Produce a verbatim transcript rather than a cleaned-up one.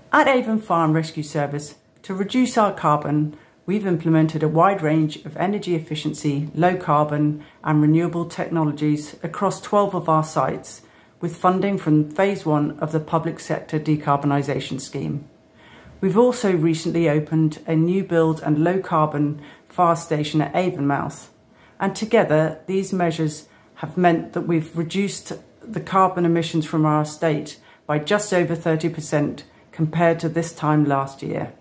At Avon Fire Rescue Service, to reduce our carbon, we've implemented a wide range of energy efficiency, low carbon and renewable technologies across twelve of our sites, with funding from phase one of the public sector decarbonisation scheme. We've also recently opened a new build and low carbon fire station at Avonmouth, and together these measures have meant that we've reduced the carbon emissions from our estate by just over thirty percent compared to this time last year.